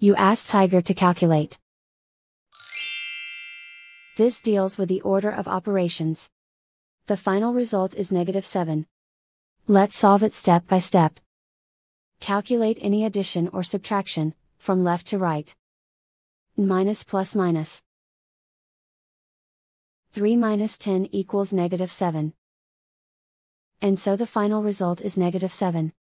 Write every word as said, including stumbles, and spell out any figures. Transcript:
You ask Tiger to calculate. This deals with the order of operations. The final result is negative seven. Let's solve it step by step. Calculate any addition or subtraction, from left to right. Minus plus minus. three minus ten equals negative seven. And so the final result is negative seven.